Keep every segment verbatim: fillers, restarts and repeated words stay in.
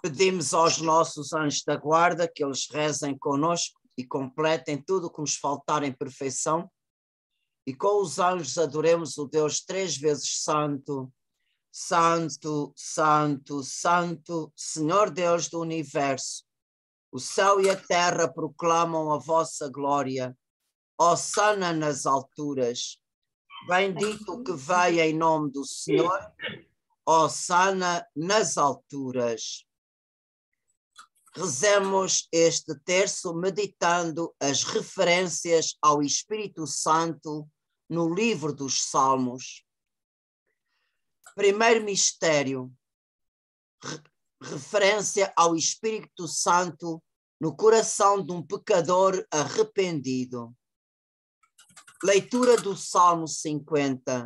Pedimos aos nossos anjos da guarda que eles rezem conosco e completem tudo o que nos faltar em perfeição, e com os anjos adoremos o Deus três vezes santo, santo, santo, santo, Senhor Deus do universo. O céu e a terra proclamam a vossa glória. Hosana nas alturas. Bendito o que vem em nome do Senhor. Hosana nas alturas. Rezemos este terço meditando as referências ao Espírito Santo no livro dos Salmos. Primeiro mistério, re referência ao Espírito Santo no coração de um pecador arrependido. Leitura do Salmo cinquenta.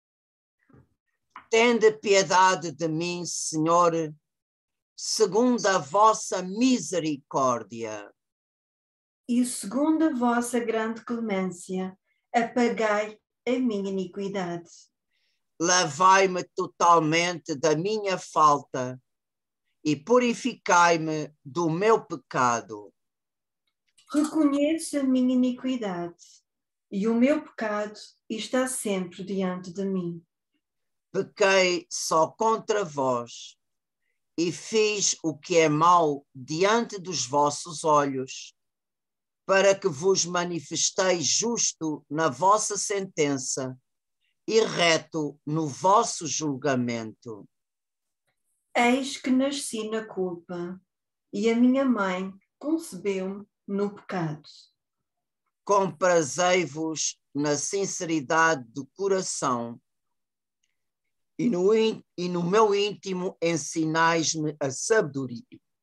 Tende piedade de mim, Senhor, segundo a vossa misericórdia. E segundo a vossa grande clemência, apagai a minha iniquidade. Lavai-me totalmente da minha falta e purificai-me do meu pecado. Reconheço a minha iniquidade e o meu pecado está sempre diante de mim. Pequei só contra vós e fiz o que é mau diante dos vossos olhos, para que vos manifesteis justo na vossa sentença e reto no vosso julgamento. Eis que nasci na culpa, e a minha mãe concebeu-me no pecado. Comprazei-vos na sinceridade do coração, e no, e no meu íntimo ensinais-me a sabedoria.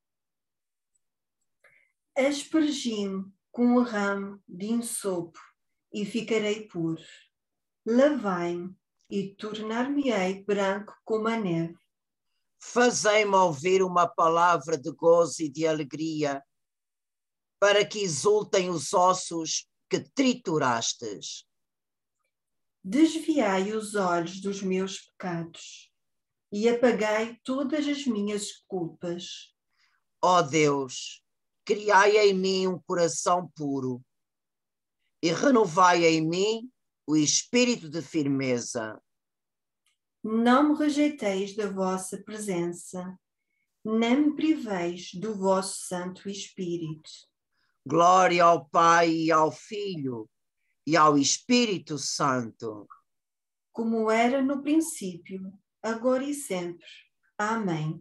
Aspergi-me com o ramo de ensopo e ficarei puro. Lavai-me e tornar-me-ei branco como a neve. Fazei-me ouvir uma palavra de gozo e de alegria, para que exultem os ossos que triturastes. Desviai os olhos dos meus pecados e apagai todas as minhas culpas. Ó Deus, criai em mim um coração puro e renovai em mim o espírito de firmeza. Não me rejeiteis da vossa presença, nem me priveis do vosso Santo Espírito. Glória ao Pai e ao Filho e ao Espírito Santo. Como era no princípio, agora e sempre. Amém.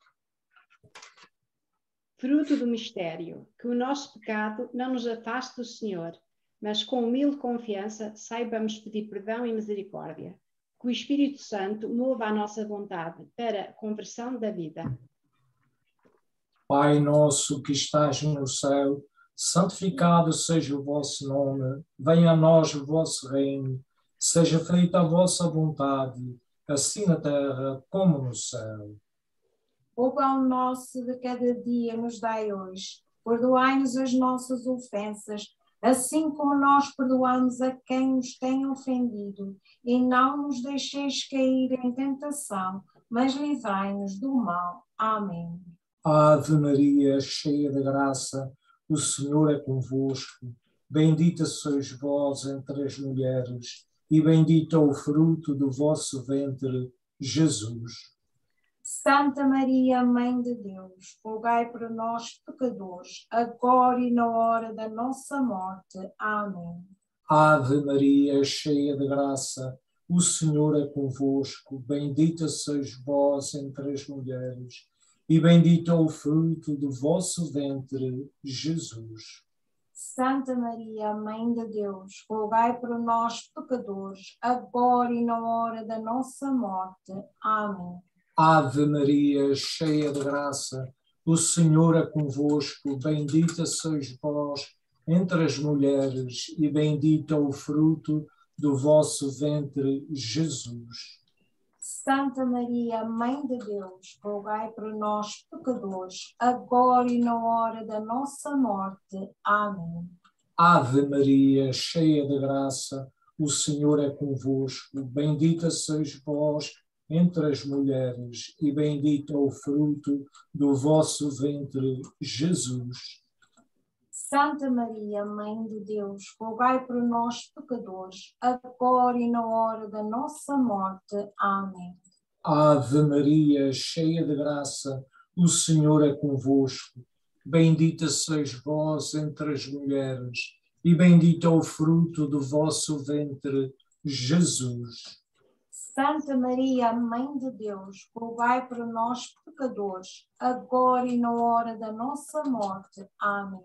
Fruto do mistério, que o nosso pecado não nos afaste do Senhor, mas com humilde confiança saibamos pedir perdão e misericórdia. Que o Espírito Santo mova a nossa vontade para a conversão da vida. Pai nosso que estás no céu, santificado seja o vosso nome, venha a nós o vosso reino, seja feita a vossa vontade, assim na terra como no céu. O pão nosso de cada dia nos dai hoje, perdoai-nos as nossas ofensas, assim como nós perdoamos a quem nos tem ofendido, e não nos deixeis cair em tentação, mas livrai-nos do mal. Amém. Ave Maria, cheia de graça, o Senhor é convosco. Bendita sois vós entre as mulheres, e bendito é o fruto do vosso ventre, Jesus. Santa Maria, Mãe de Deus, rogai por nós, pecadores, agora e na hora da nossa morte. Amém. Ave Maria, cheia de graça, o Senhor é convosco. Bendita sois vós entre as mulheres, e bendito é o fruto do vosso ventre, Jesus. Santa Maria, Mãe de Deus, rogai por nós, pecadores, agora e na hora da nossa morte. Amém. Ave Maria, cheia de graça, o Senhor é convosco. Bendita sois vós entre as mulheres, e bendito é o fruto do vosso ventre, Jesus. Santa Maria, Mãe de Deus, rogai por nós, pecadores, agora e na hora da nossa morte. Amém. Ave Maria, cheia de graça, o Senhor é convosco. Bendita sois vós entre as mulheres, e bendito é o fruto do vosso ventre, Jesus. Santa Maria, Mãe de Deus, rogai por nós, pecadores, agora e na hora da nossa morte. Amém. Ave Maria, cheia de graça, o Senhor é convosco. Bendita sois vós entre as mulheres, e bendito é o fruto do vosso ventre, Jesus. Santa Maria, Mãe de Deus, rogai por nós, pecadores, agora e na hora da nossa morte. Amém.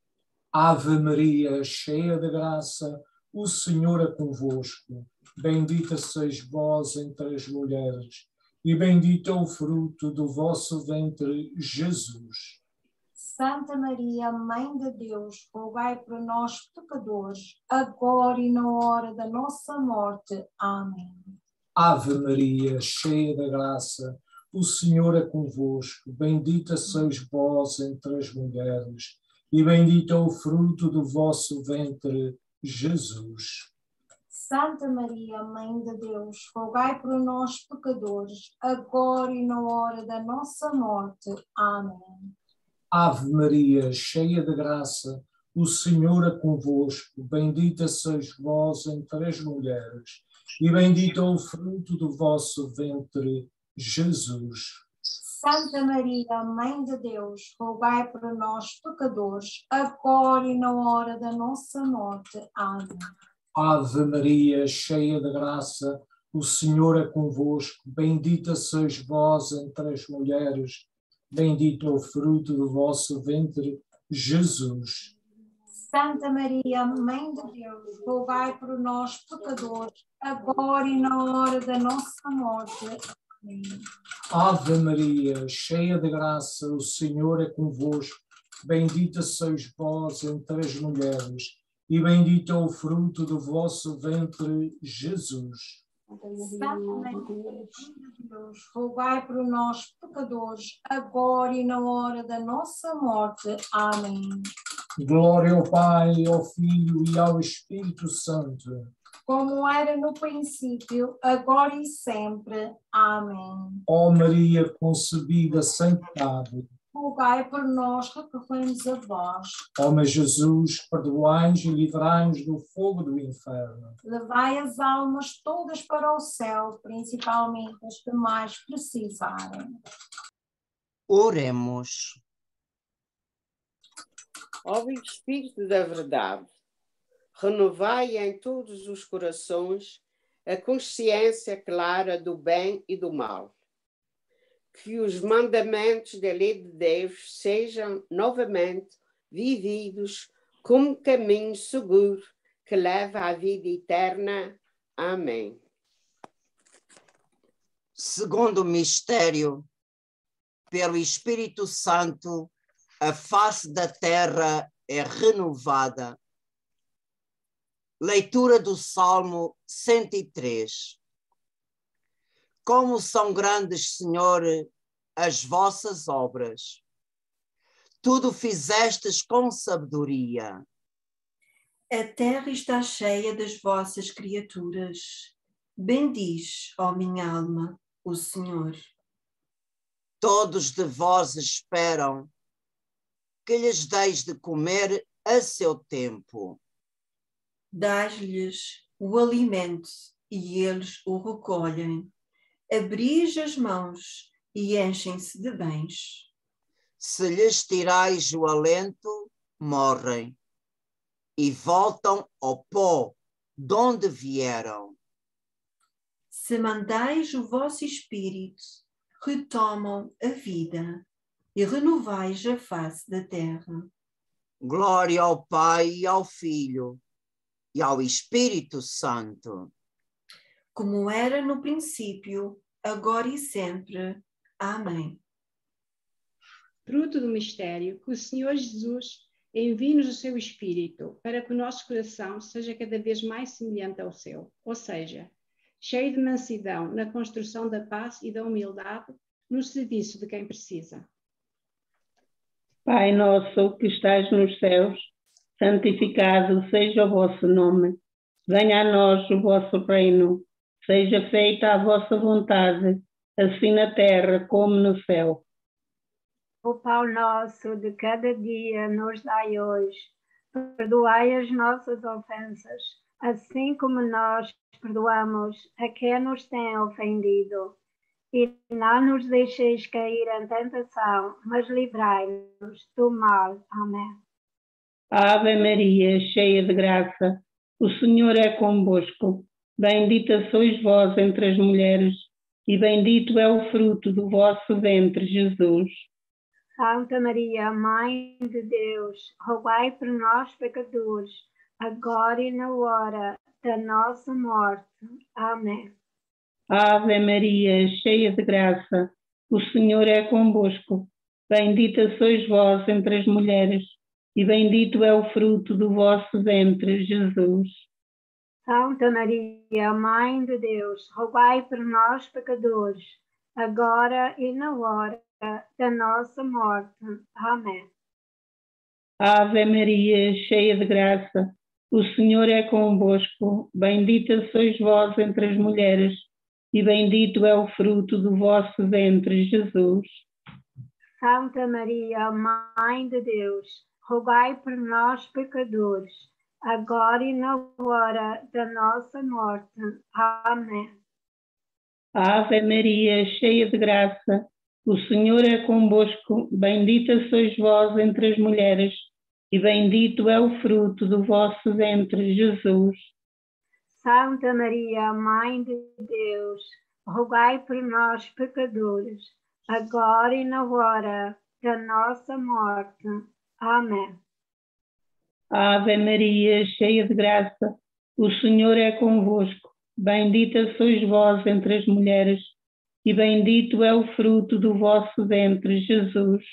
Ave Maria, cheia de graça, o Senhor é convosco. Bendita sois vós entre as mulheres, e bendito é o fruto do vosso ventre, Jesus. Santa Maria, Mãe de Deus, rogai por nós, pecadores, agora e na hora da nossa morte. Amém. Ave Maria, cheia de graça, o Senhor é convosco. Bendita sois vós entre as mulheres, e bendito é o fruto do vosso ventre, Jesus. Santa Maria, Mãe de Deus, rogai por nós, pecadores, agora e na hora da nossa morte. Amém. Ave Maria, cheia de graça, o Senhor é convosco. Bendita sois vós entre as mulheres, e bendito é o fruto do vosso ventre, Jesus. Santa Maria, Mãe de Deus, rogai por nós, pecadores, agora e na hora da nossa morte. Amém. Ave Maria, cheia de graça, o Senhor é convosco. Bendita sois vós entre as mulheres, bendito é o fruto do vosso ventre, Jesus. Santa Maria, Mãe de Deus, rogai por nós, pecadores, agora e na hora da nossa morte. Amém. Ave Maria, cheia de graça, o Senhor é convosco. Bendita sois vós entre as mulheres, e bendito é o fruto do vosso ventre, Jesus. Santa Maria, Mãe de Deus, rogai por nós, pecadores, agora e na hora da nossa morte. Amém. Glória ao Pai, ao Filho e ao Espírito Santo. Como era no princípio, agora e sempre. Amém. Ó Maria concebida sem pecado, Rogai por nós, recorremos a vós. ó meu Jesus, perdoai-nos e livrai-nos do fogo do inferno. Levai as almas todas para o céu, principalmente as que mais precisarem. Oremos. Ó Espírito da verdade, renovai em todos os corações a consciência clara do bem e do mal. Que os mandamentos da lei de Deus sejam novamente vividos como caminho seguro que leva à vida eterna. Amém. Segundo mistério, pelo Espírito Santo, a face da terra é renovada. Leitura do Salmo cento e três. Como são grandes, Senhor, as vossas obras. Tudo fizestes com sabedoria. A terra está cheia das vossas criaturas. Bendiz, ó minha alma, o Senhor. Todos de vós esperam que lhes deis de comer a seu tempo. Dás-lhes o alimento e eles o recolhem. Abris as mãos e enchem-se de bens. Se lhes tirais o alento, morrem e voltam ao pó de onde vieram. Se mandais o vosso espírito, retomam a vida e renovais a face da terra. Glória ao Pai e ao Filho e ao Espírito Santo. Como era no princípio, agora e sempre. Amém. Fruto do mistério, que o Senhor Jesus envie-nos o seu Espírito, para que o nosso coração seja cada vez mais semelhante ao seu, ou seja, cheio de mansidão na construção da paz e da humildade no serviço de quem precisa. Pai nosso que estás nos céus, santificado seja o vosso nome. Venha a nós o vosso reino. seja feita a vossa vontade, assim na terra como no céu. O pão nosso de cada dia nos dai hoje. Perdoai as nossas ofensas, assim como nós perdoamos a quem nos tem ofendido. E não nos deixeis cair em tentação, mas livrai-nos do mal. Amém. Ave Maria, cheia de graça, o Senhor é convosco. Bendita sois vós entre as mulheres, e bendito é o fruto do vosso ventre, Jesus. Santa Maria, Mãe de Deus, rogai por nós, pecadores, agora e na hora da nossa morte. Amém. Ave Maria, cheia de graça, o Senhor é convosco. Bendita sois vós entre as mulheres, e bendito é o fruto do vosso ventre, Jesus. Santa Maria, Mãe de Deus, rogai por nós, pecadores, agora e na hora da nossa morte. Amém. Ave Maria, cheia de graça, o Senhor é convosco. Bendita sois vós entre as mulheres, e bendito é o fruto do vosso ventre, Jesus. Santa Maria, Mãe de Deus, rogai por nós, pecadores, agora e na hora da nossa morte. Amém. Ave Maria, cheia de graça, o Senhor é convosco. Bendita sois vós entre as mulheres, e bendito é o fruto do vosso ventre, Jesus. Santa Maria, Mãe de Deus, rogai por nós, pecadores, agora e na hora da nossa morte. Amém. Ave Maria, cheia de graça, o Senhor é convosco. Bendita sois vós entre as mulheres, e bendito é o fruto do vosso ventre, Jesus.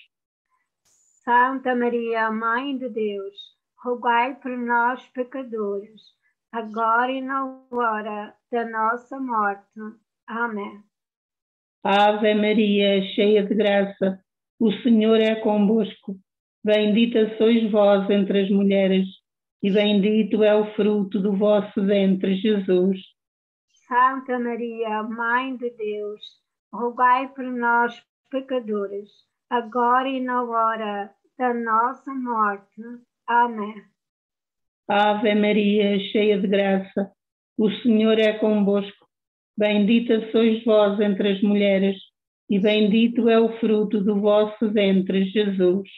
Santa Maria, Mãe de Deus, rogai por nós, pecadores, agora e na hora da nossa morte. Amém. Ave Maria, cheia de graça, o Senhor é convosco. Bendita sois vós entre as mulheres, e bendito é o fruto do vosso ventre, Jesus. Santa Maria, Mãe de Deus, rogai por nós, pecadores, agora e na hora da nossa morte. Amém. Ave Maria, cheia de graça, o Senhor é convosco. Bendita sois vós entre as mulheres, e bendito é o fruto do vosso ventre, Jesus.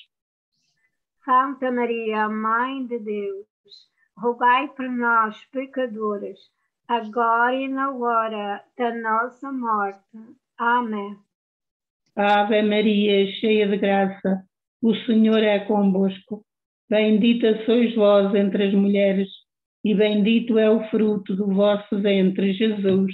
Santa Maria, Mãe de Deus, rogai por nós, pecadores, agora e na hora da nossa morte. Amém. Ave Maria, cheia de graça, o Senhor é convosco. Bendita sois vós entre as mulheres, e bendito é o fruto do vosso ventre, Jesus.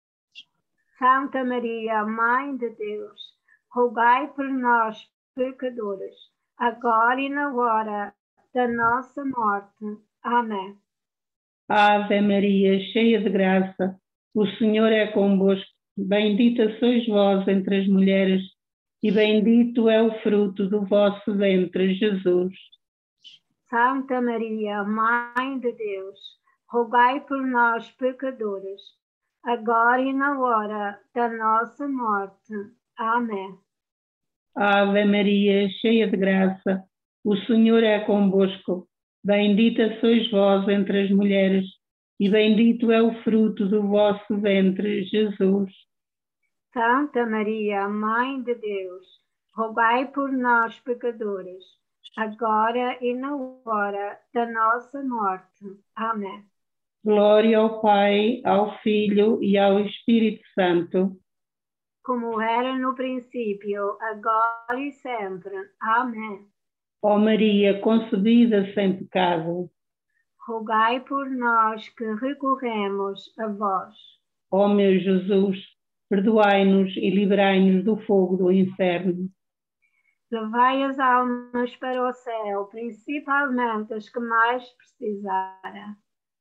Santa Maria, Mãe de Deus, rogai por nós, pecadores, agora e na hora da nossa morte. Amém. Ave Maria, cheia de graça, o Senhor é convosco. Bendita sois vós entre as mulheres, e bendito é o fruto do vosso ventre, Jesus. Santa Maria, Mãe de Deus, rogai por nós, pecadores, agora e na hora da nossa morte. Amém. Ave Maria, cheia de graça, o Senhor é convosco. Bendita sois vós entre as mulheres, e bendito é o fruto do vosso ventre, Jesus. Santa Maria, Mãe de Deus, rogai por nós, pecadores, agora e na hora da nossa morte. Amém. Glória ao Pai, ao Filho e ao Espírito Santo. Como era no princípio, agora e sempre. Amém. Ó Maria, concebida sem pecado. Rogai por nós que recorremos a vós. Ó meu Jesus, perdoai-nos e livrai-nos do fogo do inferno. Levai as almas para o céu, principalmente as que mais precisarem.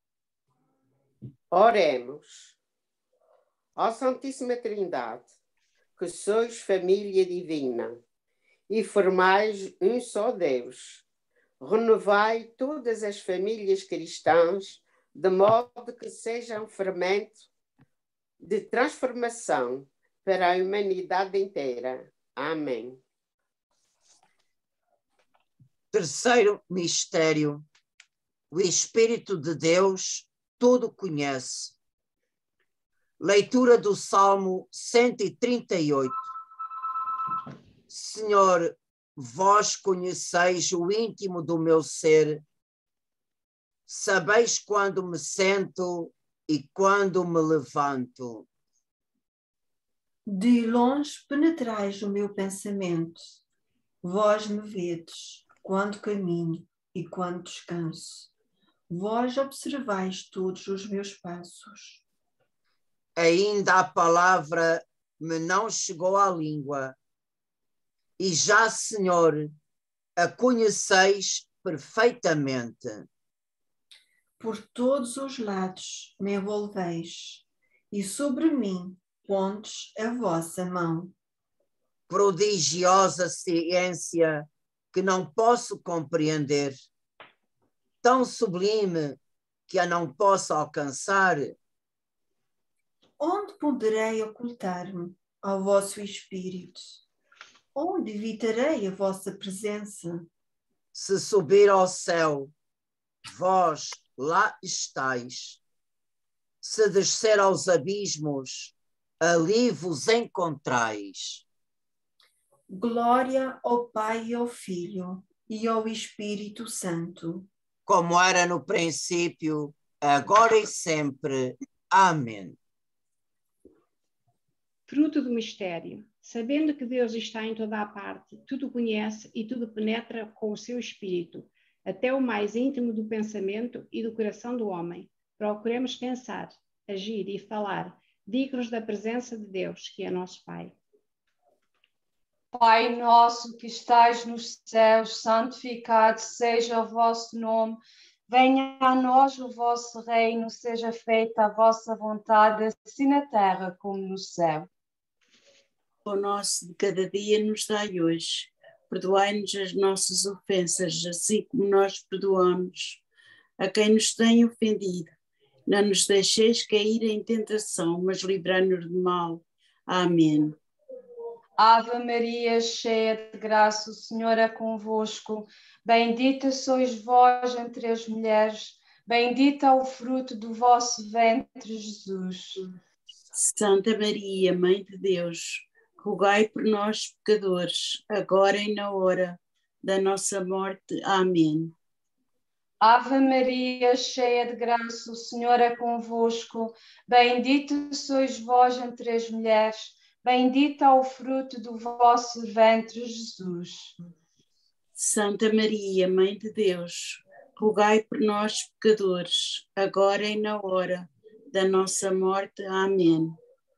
Oremos. Ó Santíssima Trindade, que sois família divina e formais um só Deus, renovai todas as famílias cristãs de modo que sejam fermento de transformação para a humanidade inteira. Amém. Terceiro mistério, o Espírito de Deus tudo conhece. Leitura do Salmo cento e trinta e oito. Senhor, vós conheceis o íntimo do meu ser, sabeis quando me sento e quando me levanto. De longe penetrais o meu pensamento, vós me vedes quando caminho e quando descanso. Vós observais todos os meus passos. Ainda a palavra me não chegou à língua, e já, Senhor, a conheceis perfeitamente. Por todos os lados me envolveis, e sobre mim pondes a vossa mão. Prodigiosa ciência que não posso compreender, tão sublime que a não posso alcançar. Onde poderei ocultar-me ao vosso Espírito? Onde evitarei a vossa presença? Se subir ao céu, vós lá estáis. Se descer aos abismos, ali vos encontrais. Glória ao Pai e ao Filho e ao Espírito Santo. Como era no princípio, agora e sempre. Amém. Fruto do mistério. Sabendo que Deus está em toda a parte, tudo conhece e tudo penetra com o seu espírito, até o mais íntimo do pensamento e do coração do homem. Procuremos pensar, agir e falar, dignos da presença de Deus, que é nosso Pai. Pai nosso que estais nos céus, santificado seja o vosso nome. Venha a nós o vosso reino, seja feita a vossa vontade, assim na terra como no céu. O nosso de cada dia nos dai hoje. Perdoai-nos as nossas ofensas, assim como nós perdoamos a quem nos tem ofendido. Não nos deixeis cair em tentação, mas livrai-nos do mal. Amém. Ave Maria, cheia de graça, o Senhor é convosco. Bendita sois vós entre as mulheres, bendito é o fruto do vosso ventre, Jesus. Santa Maria, Mãe de Deus, rogai por nós, pecadores, agora e na hora da nossa morte. Amém. Ave Maria, cheia de graça, o Senhor é convosco. Bendita sois vós entre as mulheres, bendito é o fruto do vosso ventre, Jesus. Santa Maria, Mãe de Deus, rogai por nós, pecadores, agora e na hora da nossa morte. Amém.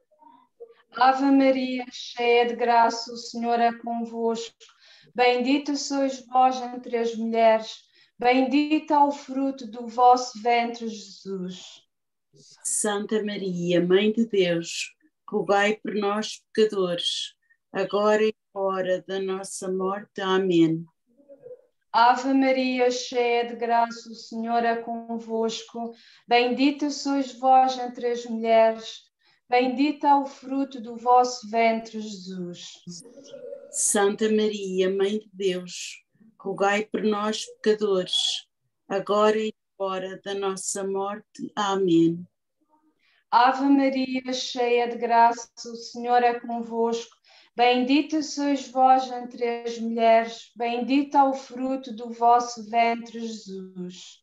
Ave Maria, cheia de graça, o Senhor é convosco. Bendita sois vós entre as mulheres, bendito é o fruto do vosso ventre, Jesus. Santa Maria, Mãe de Deus, rogai por nós, pecadores, agora e na hora da nossa morte. Amém. Ave Maria, cheia de graça, o Senhor é convosco. Bendita sois vós entre as mulheres, bendito é o fruto do vosso ventre, Jesus. Santa Maria, Mãe de Deus, rogai por nós, pecadores, agora e na hora da nossa morte. Amém. Ave Maria, cheia de graça, o Senhor é convosco. Bendita sois vós entre as mulheres, bendito é o fruto do vosso ventre, Jesus.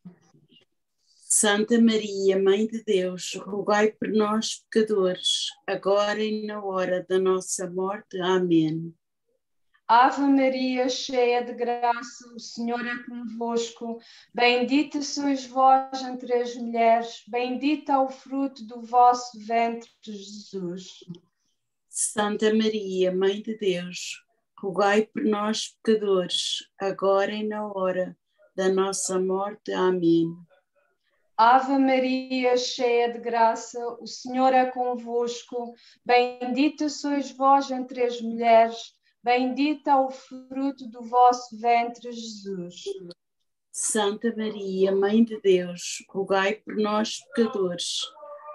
Santa Maria, Mãe de Deus, rogai por nós, pecadores, agora e na hora da nossa morte. Amém. Ave Maria, cheia de graça, o Senhor é convosco. Bendita sois vós entre as mulheres, bendito é o fruto do vosso ventre, Jesus. Santa Maria, Mãe de Deus, rogai por nós, pecadores, agora e na hora da nossa morte. Amém. Ave Maria, cheia de graça, o Senhor é convosco. Bendita sois vós entre as mulheres, bendito é o fruto do vosso ventre, Jesus. Santa Maria, Mãe de Deus, rogai por nós, pecadores,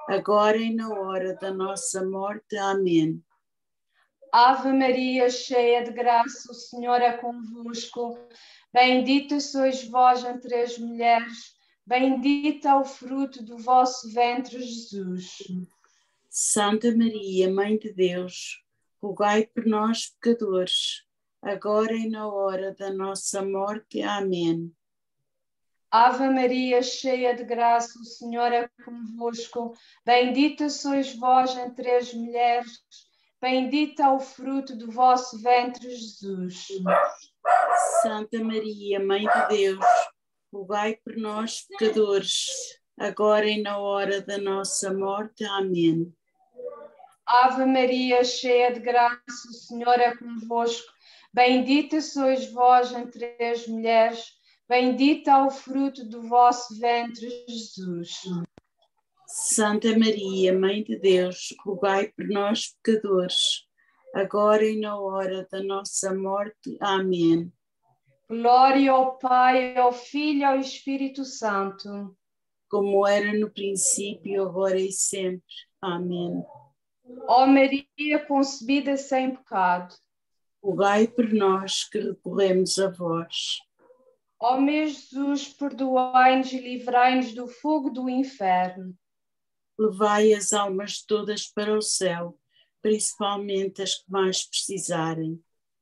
agora e na hora da nossa morte. Amém. Ave Maria, cheia de graça, o Senhor é convosco. Bendita sois vós entre as mulheres, bendito é o fruto do vosso ventre, Jesus. Santa Maria, Mãe de Deus, rogai por nós, pecadores, agora e na hora da nossa morte. Amém. Ave Maria, cheia de graça, o Senhor é convosco. Bendita sois vós entre as mulheres, bendito é o fruto do vosso ventre, Jesus. Santa Maria, Mãe de Deus, rogai por nós, pecadores, agora e na hora da nossa morte. Amém. Ave Maria, cheia de graça, o Senhor é convosco. Bendita sois vós entre as mulheres, bendito é o fruto do vosso ventre, Jesus. Santa Maria, Mãe de Deus, rogai por nós, pecadores, agora e na hora da nossa morte. Amém. Glória ao Pai, ao Filho e ao Espírito Santo. Como era no princípio, agora e sempre. Amém. Ó Maria concebida sem pecado, rogai por nós que recorremos a vós. Ó meu Jesus, perdoai-nos e livrai-nos do fogo do inferno. Levai as almas todas para o céu, principalmente as que mais precisarem.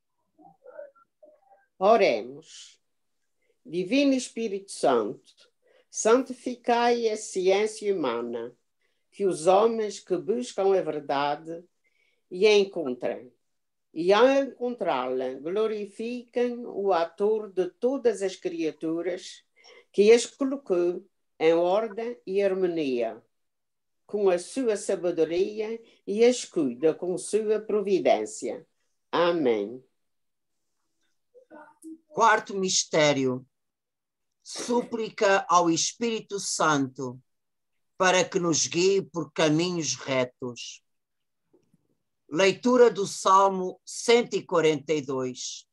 Oremos. Divino Espírito Santo, santificai a ciência humana, que os homens que buscam a verdade e a encontrem, e ao encontrá-la glorificam o autor de todas as criaturas, que as colocou em ordem e harmonia, com a sua sabedoria e as cuida com sua providência. Amém. Quarto mistério. Súplica ao Espírito Santo para que nos guie por caminhos retos. Leitura do Salmo cento e quarenta e dois.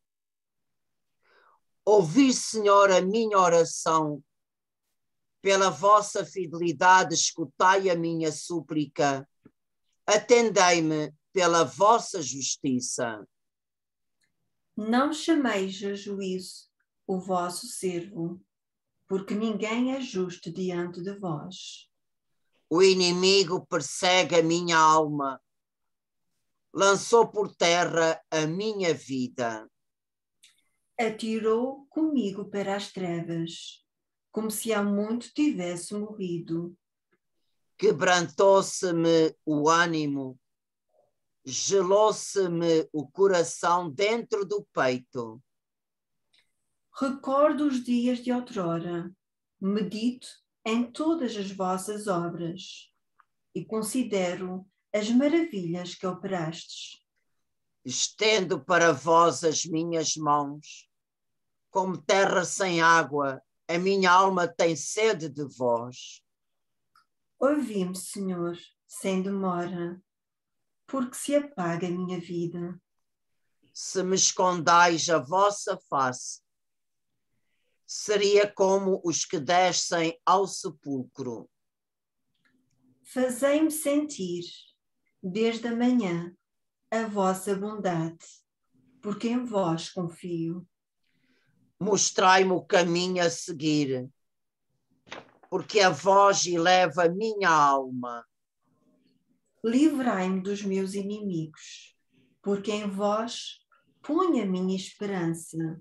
Ouvi, Senhor, a minha oração. Pela vossa fidelidade, escutai a minha súplica. Atendei-me pela vossa justiça. Não chameis a juízo o vosso servo, porque ninguém é justo diante de vós. O inimigo persegue a minha alma. Lançou por terra a minha vida. Atirou comigo para as trevas, como se há muito tivesse morrido. Quebrantou-se-me o ânimo, gelou-se-me o coração dentro do peito. Recordo os dias de outrora, medito em todas as vossas obras e considero as maravilhas que operastes. Estendo para vós as minhas mãos, como terra sem água, a minha alma tem sede de vós. Ouvi-me, Senhor, sem demora, porque se apaga a minha vida. Se me escondais a vossa face, seria como os que descem ao sepulcro. Fazei-me sentir, desde a manhã, a vossa bondade, porque em vós confio. Mostrai-me o caminho a seguir, porque a vós eleva a minha alma. Livrai-me dos meus inimigos, porque em vós ponho a minha esperança.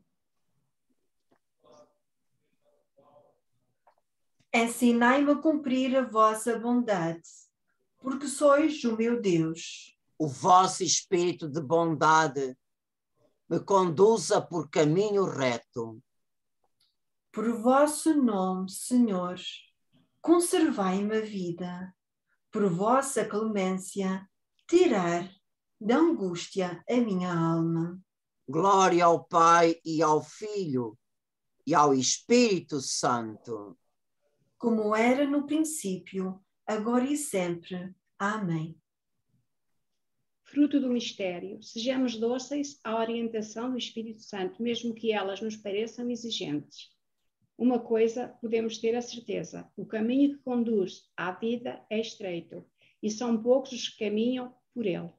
Ensinai-me a cumprir a vossa bondade, porque sois o meu Deus. O vosso espírito de bondade me conduza por caminho reto. Por vosso nome, Senhor, conservai-me a vida. Por vossa clemência, tirar da angústia a minha alma. Glória ao Pai e ao Filho e ao Espírito Santo. Como era no princípio, agora e sempre. Amém. Fruto do mistério, sejamos dóceis à orientação do Espírito Santo, mesmo que elas nos pareçam exigentes. Uma coisa podemos ter a certeza: o caminho que conduz à vida é estreito, e são poucos os que caminham por ele.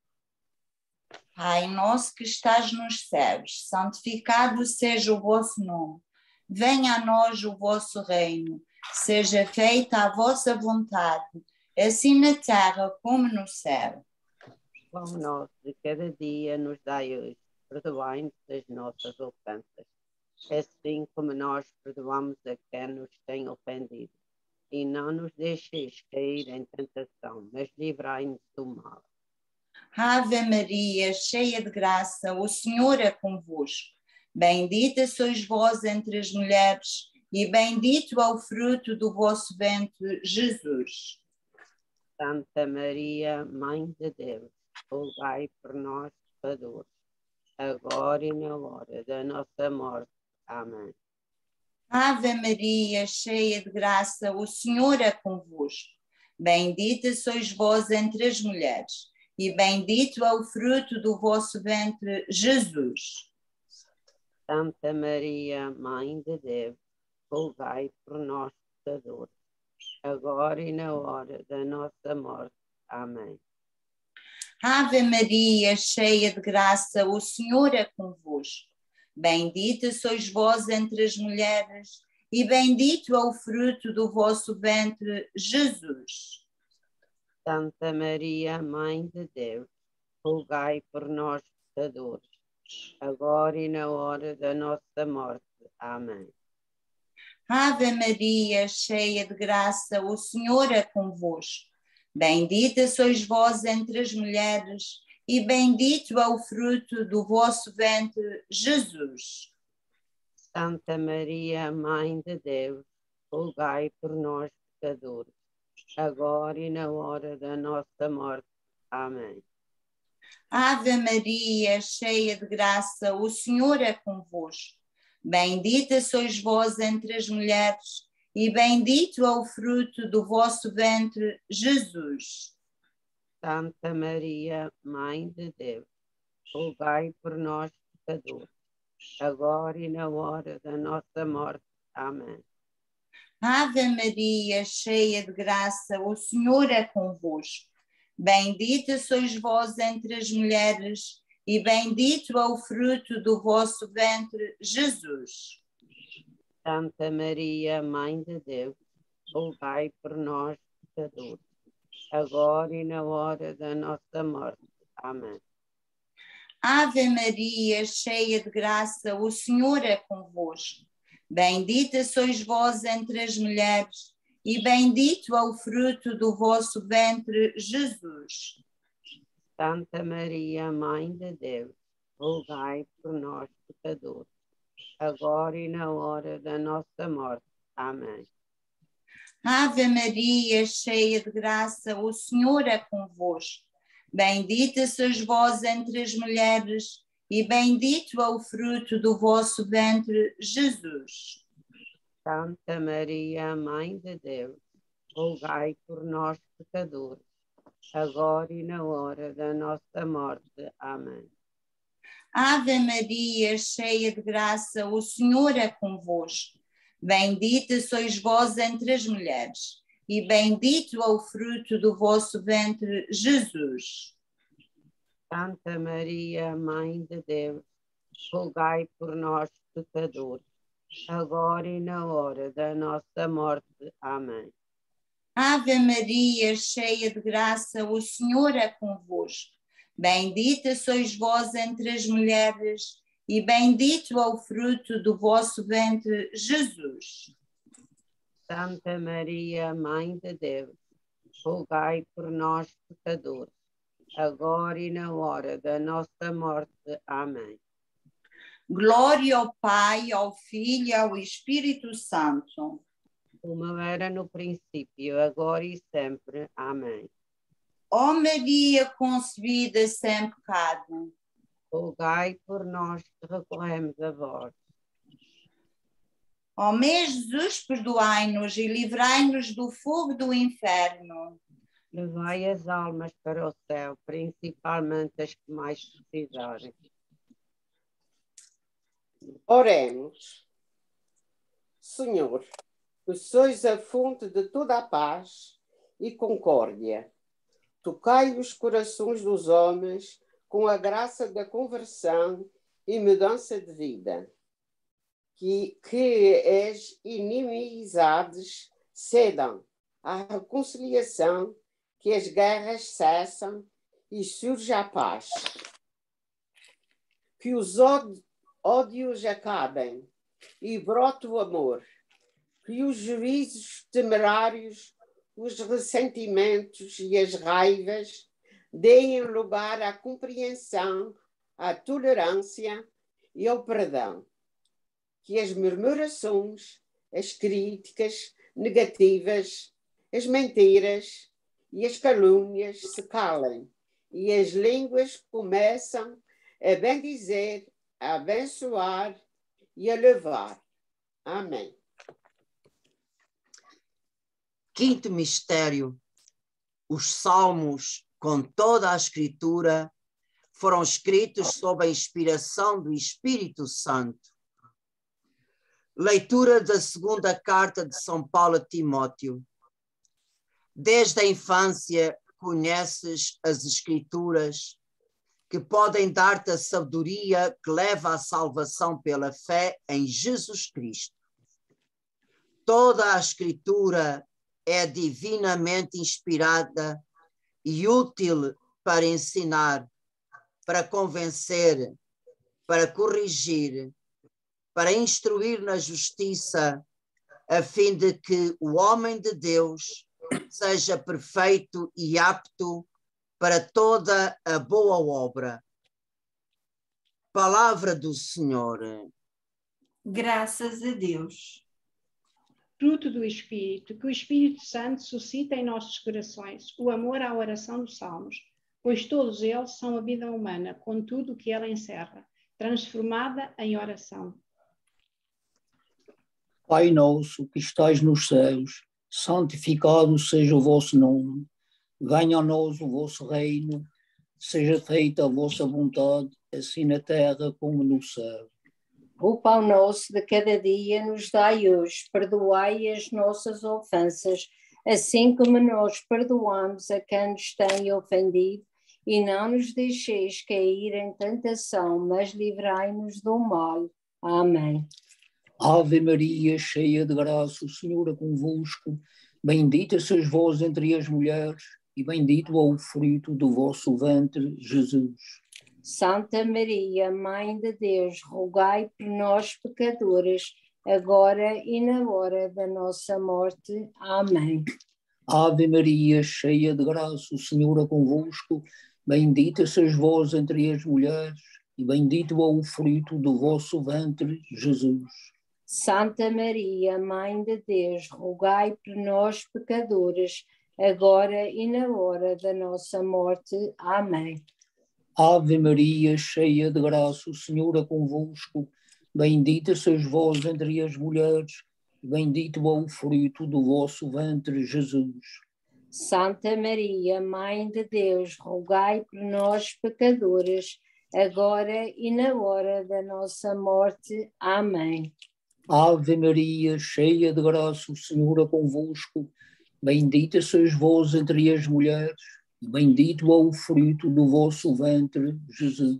Pai nosso que estás nos céus, santificado seja o vosso nome. Venha a nós o vosso reino. Seja feita a vossa vontade, assim na terra como no céu. O pão nosso de cada dia nos dai hoje. Perdoai-nos as nossas ofensas, assim como nós perdoamos a quem nos tem ofendido. E não nos deixeis cair em tentação, mas livrai-nos do mal. Ave Maria, cheia de graça, o Senhor é convosco. Bendita sois vós entre as mulheres, e bendito é o fruto do vosso ventre, Jesus. Santa Maria, Mãe de Deus, rogai por nós, pecadores, agora e na hora da nossa morte. Amém. Ave Maria, cheia de graça, o Senhor é convosco. Bendita sois vós entre as mulheres, e bendito é o fruto do vosso ventre, Jesus. Santa Maria, Mãe de Deus, rogai por nós, pecadores, agora e na hora da nossa morte. Amém. Ave Maria, cheia de graça, o Senhor é convosco. Bendita sois vós entre as mulheres, e bendito é o fruto do vosso ventre, Jesus. Santa Maria, Mãe de Deus, rogai por nós, pecadores, agora e na hora da nossa morte. Amém. Ave Maria, cheia de graça, o Senhor é convosco. Bendita sois vós entre as mulheres, e bendito é o fruto do vosso ventre, Jesus. Santa Maria, Mãe de Deus, rogai por nós, pecadores, agora e na hora da nossa morte. Amém. Ave Maria, cheia de graça, o Senhor é convosco. Bendita sois vós entre as mulheres, e bendito é o fruto do vosso ventre, Jesus. Santa Maria, Mãe de Deus, rogai por nós, pecadores, agora e na hora da nossa morte. Amém. Ave Maria, cheia de graça, o Senhor é convosco. Bendita sois vós entre as mulheres, e bendito é o fruto do vosso ventre, Jesus. Santa Maria, Mãe de Deus, rogai por nós, pecadores, agora e na hora da nossa morte. Amém. Ave Maria, cheia de graça, o Senhor é convosco. Bendita sois vós entre as mulheres, e bendito é o fruto do vosso ventre, Jesus. Santa Maria, Mãe de Deus, rogai por nós, pecadores, agora e na hora da nossa morte. Amém. Ave Maria, cheia de graça, o Senhor é convosco. Bendita sois vós entre as mulheres, e bendito é o fruto do vosso ventre, Jesus. Santa Maria, Mãe de Deus, rogai por nós, pecadores, agora e na hora da nossa morte. Amém. Ave Maria, cheia de graça, o Senhor é convosco. Bendita sois vós entre as mulheres, e bendito é o fruto do vosso ventre, Jesus. Santa Maria, Mãe de Deus, rogai por nós, pecadores, agora e na hora da nossa morte. Amém. Ave Maria, cheia de graça, o Senhor é convosco. Bendita sois vós entre as mulheres, e bendito é o fruto do vosso ventre, Jesus. Santa Maria, Mãe de Deus, rogai por nós, pecadores, agora e na hora da nossa morte. Amém. Glória ao Pai, ao Filho e ao Espírito Santo. Como era no princípio, agora e sempre. Amém. Ó Maria concebida sem pecado, rogai por nós que recorremos a vós. Ó meu Jesus, perdoai-nos e livrai-nos do fogo do inferno. Levai as almas para o céu, principalmente as que mais precisarem. Oremos. Senhor, que sois a fonte de toda a paz e concórdia, tocai os corações dos homens com a graça da conversão e mudança de vida, que, que as inimizades cedam à reconciliação, que as guerras cessam e surge a paz, que os ódios acabem e brote o amor, que os juízos temerários, os ressentimentos e as raivas deem lugar à compreensão, à tolerância e ao perdão, que as murmurações, as críticas negativas, as mentiras e as calúnias se calem e as línguas começam a bendizer, a abençoar e a louvar. Amém. Quinto mistério. Os salmos, com toda a escritura, foram escritos sob a inspiração do Espírito Santo. Leitura da segunda carta de São Paulo a Timóteo. Desde a infância conheces as Escrituras, que podem dar-te a sabedoria que leva à salvação pela fé em Jesus Cristo. Toda a Escritura é divinamente inspirada e útil para ensinar, para convencer, para corrigir, para instruir na justiça, a fim de que o homem de Deus seja perfeito e apto para toda a boa obra. Palavra do Senhor. Graças a Deus. Fruto do Espírito, que o Espírito Santo suscita em nossos corações o amor à oração dos salmos, pois todos eles são a vida humana, com tudo o que ela encerra, transformada em oração. Pai nosso que estais nos céus, santificado seja o vosso nome. Venha a nós o vosso reino, seja feita a vossa vontade, assim na terra como no céu. O pão nosso de cada dia nos dai hoje, perdoai as nossas ofensas, assim como nós perdoamos a quem nos tem ofendido, e não nos deixeis cair em tentação, mas livrai-nos do mal. Amém. Ave Maria, cheia de graça, o Senhor é convosco, bendita sois vós entre as mulheres, e bendito é o fruto do vosso ventre, Jesus. Santa Maria, Mãe de Deus, rogai por nós pecadores, agora e na hora da nossa morte. Amém. Ave Maria, cheia de graça, o Senhor é convosco, bendita sois vós entre as mulheres, e bendito é o fruto do vosso ventre, Jesus. Santa Maria, Mãe de Deus, rogai por nós pecadores, agora e na hora da nossa morte. Amém. Ave Maria, cheia de graça, o Senhor é convosco, bendita sois vós entre as mulheres, e bendito é o fruto do vosso ventre, Jesus. Santa Maria, Mãe de Deus, rogai por nós pecadores, agora e na hora da nossa morte. Amém. Ave Maria, cheia de graça, o Senhor é convosco, bendita sois vós entre as mulheres, e bendito é o fruto do vosso ventre, Jesus.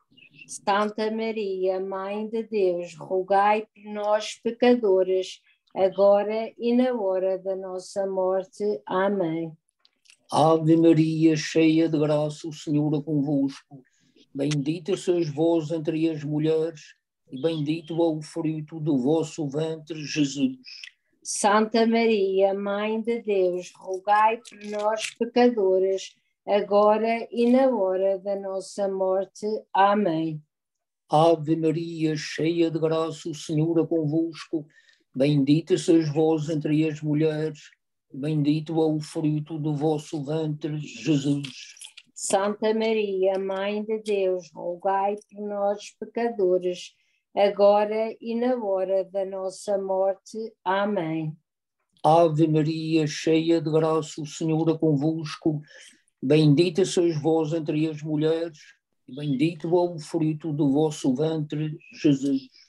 Santa Maria, Mãe de Deus, rogai por nós pecadores, agora e na hora da nossa morte. Amém. Ave Maria, cheia de graça, o Senhor é convosco, bendita sois vós entre as mulheres, e bendito é o fruto do vosso ventre, Jesus. Santa Maria, Mãe de Deus, rogai por nós pecadores, agora e na hora da nossa morte. Amém. Ave Maria, cheia de graça, o Senhor é convosco, bendita sois vós entre as mulheres, e bendito é o fruto do vosso ventre, Jesus. Santa Maria, Mãe de Deus, rogai por nós pecadores, agora e na hora da nossa morte. Amém. Ave Maria, cheia de graça, o Senhor é convosco, bendita sois vós entre as mulheres, e bendito é o fruto do vosso ventre, Jesus.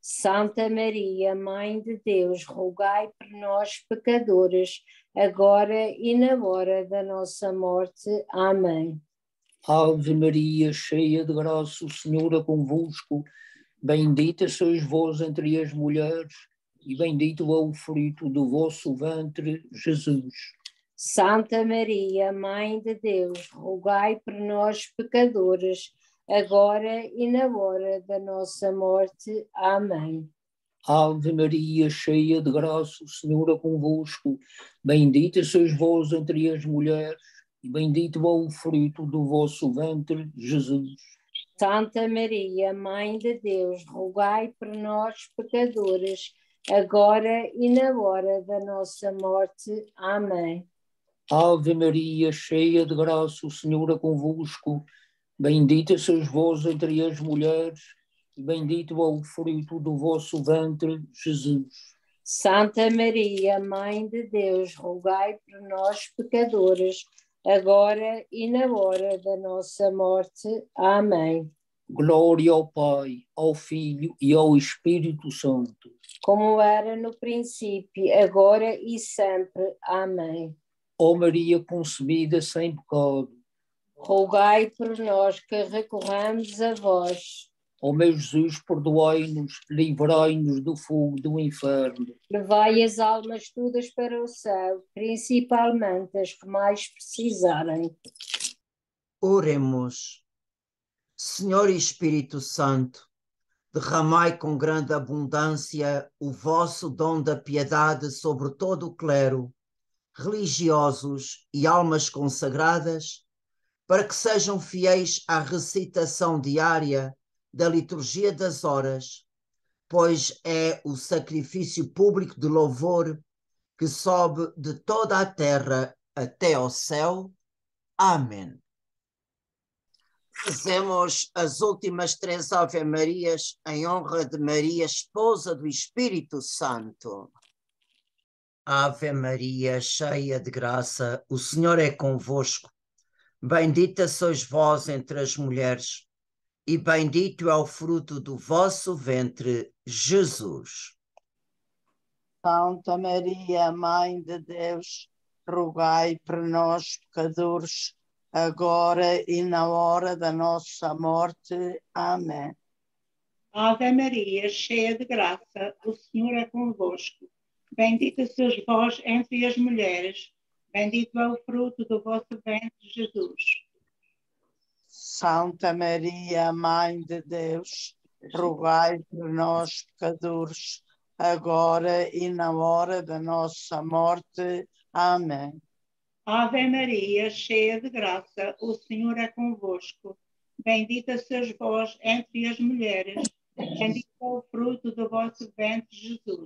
Santa Maria, Mãe de Deus, rogai por nós, pecadores, agora e na hora da nossa morte. Amém. Ave Maria, cheia de graça, o Senhor é convosco. Bendita sois vós entre as mulheres, e bendito é o fruto do vosso ventre, Jesus. Santa Maria, Mãe de Deus, rogai por nós, pecadores, agora e na hora da nossa morte. Amém. Ave Maria, cheia de graça, o Senhor é convosco. Bendita sois vós entre as mulheres, e bendito é o fruto do vosso ventre, Jesus. Santa Maria, Mãe de Deus, rogai por nós, pecadores, agora e na hora da nossa morte. Amém. Ave Maria, cheia de graça, o Senhor é convosco. Bendita sois vós entre as mulheres, e bendito é o fruto do vosso ventre, Jesus. Santa Maria, Mãe de Deus, rogai por nós, pecadores, agora e na hora da nossa morte. Amém. Glória ao Pai, ao Filho e ao Espírito Santo. Como era no princípio, agora e sempre. Amém. Ó Maria concebida sem pecado, rogai por nós que recorramos a vós. Ó meu Jesus, perdoai-nos, livrai-nos do fogo do inferno. Levai as almas todas para o céu, principalmente as que mais precisarem. Oremos. Senhor Espírito Santo, derramai com grande abundância o vosso dom da piedade sobre todo o clero, religiosos e almas consagradas, para que sejam fiéis à recitação diária da liturgia das horas, pois é o sacrifício público de louvor que sobe de toda a terra até ao céu. Amém. Fazemos as últimas três Ave-Marias em honra de Maria, esposa do Espírito Santo. Ave Maria, cheia de graça, o Senhor é convosco. Bendita sois vós entre as mulheres, e bendito é o fruto do vosso ventre, Jesus. Santa Maria, Mãe de Deus, rogai por nós, pecadores, agora e na hora da nossa morte. Amém. Ave Maria, cheia de graça, o Senhor é convosco. Bendita sois vós entre as mulheres, bendito é o fruto do vosso ventre, Jesus. Santa Maria, Mãe de Deus, rogai por nós, pecadores, agora e na hora da nossa morte. Amém. Ave Maria, cheia de graça, o Senhor é convosco. Bendita sois vós entre as mulheres, bendito é o fruto do vosso ventre, Jesus.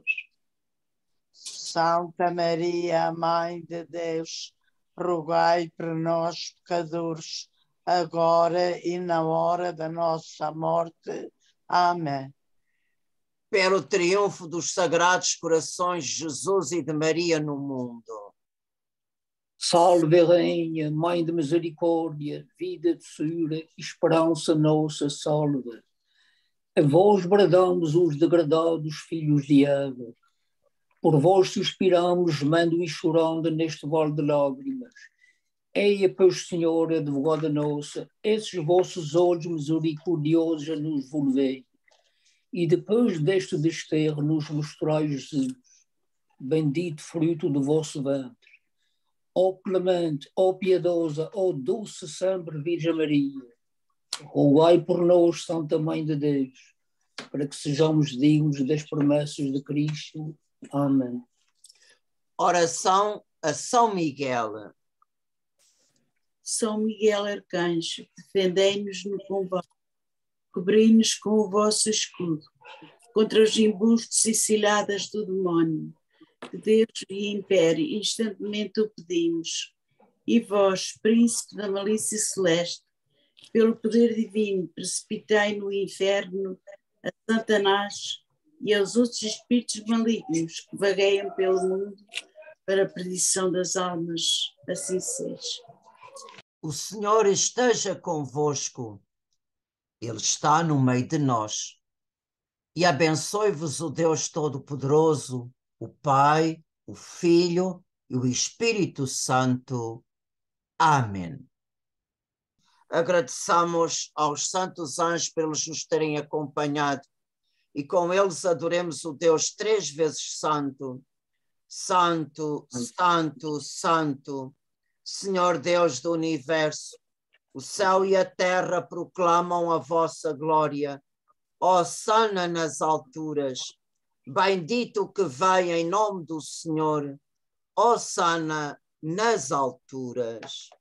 Santa Maria, Mãe de Deus, rogai por nós, pecadores, agora e na hora da nossa morte. Amém. Pelo triunfo dos sagrados corações de Jesus e de Maria no mundo. Salve, Rainha, Mãe de Misericórdia, vida, doçura, esperança nossa, salve. A vós bradamos os degradados filhos de Eva. Por vós suspiramos, gemendo e chorando neste vale de lágrimas. Eia, pois, Senhor, advogada nossa, esses vossos olhos misericordiosos a nos volvei. E depois deste desterro nos mostrai Jesus, bendito fruto do vosso ventre. Ó clemente, ó piedosa, ó doce sempre Virgem Maria, rogai por nós, Santa Mãe de Deus, para que sejamos dignos das promessas de Cristo. Amém. Oração a São Miguel. São Miguel Arcanjo, defendei-nos no combate, cobri-nos com o vosso escudo, contra os embustes e ciladas do demónio. Que Deus lhe impere, instantemente o pedimos. E vós, príncipe da malícia celeste, pelo poder divino, precipitai no inferno a Satanás e aos outros espíritos malignos que vagueiam pelo mundo para a perdição das almas. Assim seja. O Senhor esteja convosco. Ele está no meio de nós. E abençoe-vos o Deus Todo-Poderoso, o Pai, o Filho e o Espírito Santo. Amém. Agradeçamos aos santos anjos pelos nos terem acompanhado e com eles adoremos o Deus três vezes santo. Santo, santo, santo, Senhor Deus do universo, o céu e a terra proclamam a vossa glória. Hosana nas alturas, bendito o que vem em nome do Senhor. Hosana nas alturas.